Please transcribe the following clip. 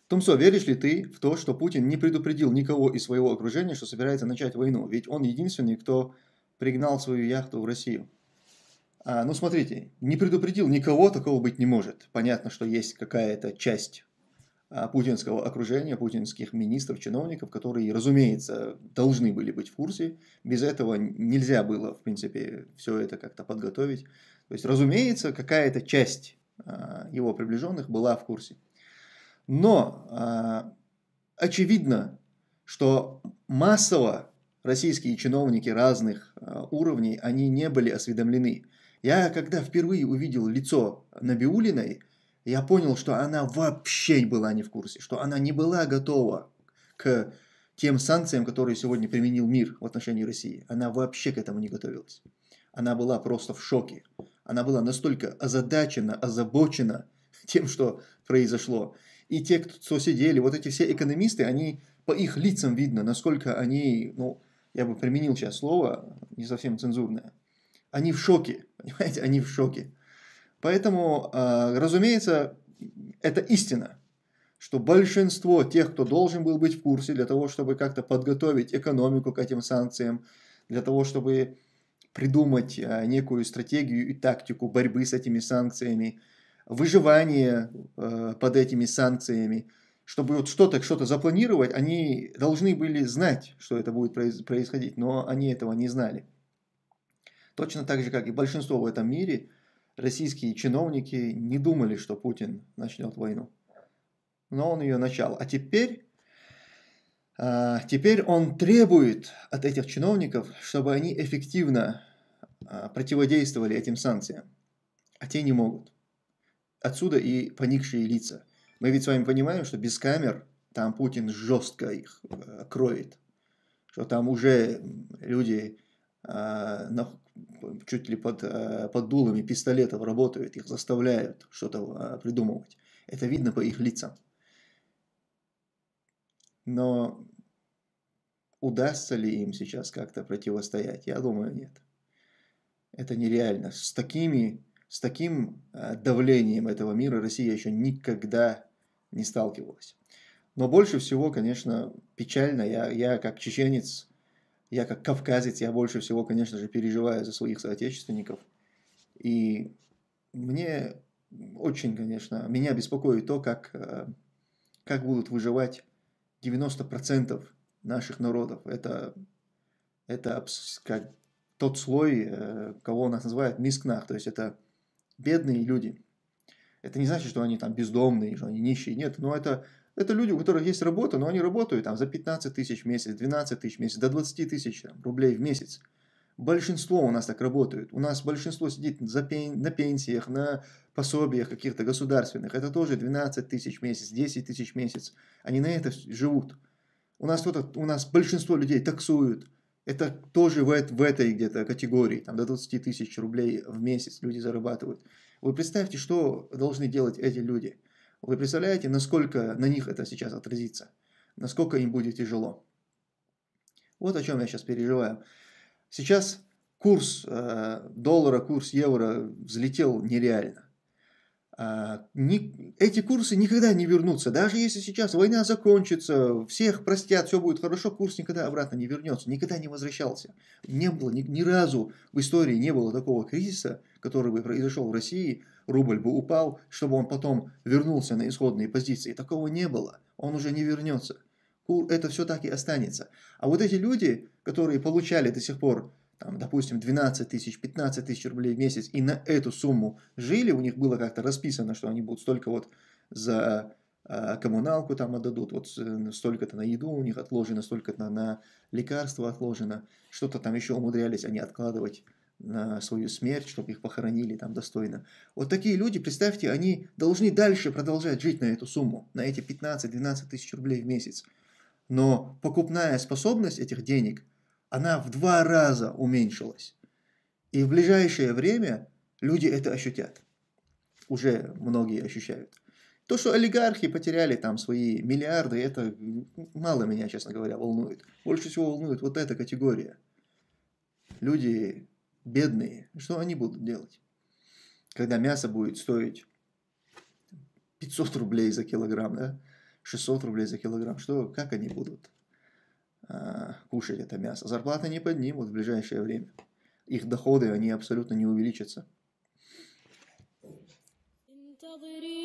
Тумсо, веришь ли ты в то, что Путин не предупредил никого из своего окружения, что собирается начать войну? Ведь он единственный, кто пригнал свою яхту в Россию. Ну, смотрите, не предупредил никого, такого быть не может. Понятно, что есть какая-то часть путинского окружения, путинских министров, чиновников, которые, разумеется, должны были быть в курсе. Без этого нельзя было, в принципе, все это как-то подготовить. То есть, разумеется, какая-то часть его приближенных была в курсе. Но очевидно, что массово российские чиновники разных уровней, они не были осведомлены. Я, когда впервые увидел лицо Набиуллиной, я понял, что она вообще была не в курсе, что она не была готова к тем санкциям, которые сегодня применил мир в отношении России. Она вообще к этому не готовилась. Она была просто в шоке. Она была настолько озадачена, озабочена тем, что произошло. И те, кто сидели, вот эти все экономисты, они, по их лицам видно, насколько они, ну, я бы применил сейчас слово, не совсем цензурное, они в шоке, понимаете, они в шоке. Поэтому, разумеется, это истина, что большинство тех, кто должен был быть в курсе для того, чтобы как-то подготовить экономику к этим санкциям, для того, чтобы придумать некую стратегию и тактику борьбы с этими санкциями, выживание под этими санкциями, чтобы вот что-то запланировать, они должны были знать, что это будет происходить, но они этого не знали. Точно так же, как и большинство в этом мире, российские чиновники не думали, что Путин начнет войну. Но он ее начал. А теперь он требует от этих чиновников, чтобы они эффективно противодействовали этим санкциям. А те не могут. Отсюда и поникшие лица. Мы ведь с вами понимаем, что без камер там Путин жестко их кроет. Что там уже люди чуть ли под дулами пистолетов работают, их заставляют что-то придумывать. Это видно по их лицам. Но удастся ли им сейчас как-то противостоять? Я думаю, нет. Это нереально. С таким давлением этого мира Россия еще никогда не сталкивалась. Но больше всего, конечно, печально. Я как чеченец, я как кавказец, я больше всего, конечно же, переживаю за своих соотечественников. И мне очень, конечно, меня беспокоит то, как будут выживать 90% наших народов. Это как тот слой, кого у нас называют мискнах, то есть это бедные люди. Это не значит, что они там бездомные, что они нищие, нет, но это люди, у которых есть работа, но они работают там за 15 тысяч в месяц, 12 тысяч в месяц, до 20 тысяч рублей в месяц. Большинство у нас так работают. У нас большинство сидит на пенсиях, на пособиях каких-то государственных. Это тоже 12 тысяч в месяц, 10 тысяч в месяц. Они на это живут. У нас большинство людей таксуют. Это тоже в этой где-то категории. Там до 20 тысяч рублей в месяц люди зарабатывают. Вы представьте, что должны делать эти люди. Вы представляете, насколько на них это сейчас отразится? Насколько им будет тяжело? Вот о чем я сейчас переживаю. Сейчас курс доллара, курс евро взлетел нереально. Эти курсы никогда не вернутся. Даже если сейчас война закончится, всех простят, все будет хорошо, курс никогда обратно не вернется, никогда не возвращался. Не было, ни разу в истории не было такого кризиса, который бы произошел в России, рубль бы упал, чтобы он потом вернулся на исходные позиции. Такого не было, он уже не вернется. Это все так и останется. А вот эти люди, которые получали до сих пор там, допустим, 12 тысяч, 15 тысяч рублей в месяц, и на эту сумму жили, у них было как-то расписано, что они будут столько вот за коммуналку там отдадут, вот столько-то на еду у них отложено, столько-то на лекарства отложено, что-то там еще умудрялись они откладывать на свою смерть, чтобы их похоронили там достойно. Вот такие люди, представьте, они должны дальше продолжать жить на эту сумму, на эти 15-12 тысяч рублей в месяц. Но покупная способность этих денег, она в 2 раза уменьшилась. И в ближайшее время люди это ощутят. Уже многие ощущают. То, что олигархи потеряли там свои миллиарды, это мало меня, честно говоря, волнует. Больше всего волнует вот эта категория. Люди бедные, что они будут делать? Когда мясо будет стоить 500 рублей за килограмм, да? 600 рублей за килограмм. Как они будут кушать это мясо? Зарплаты не поднимут в ближайшее время. Их доходы, они абсолютно не увеличатся.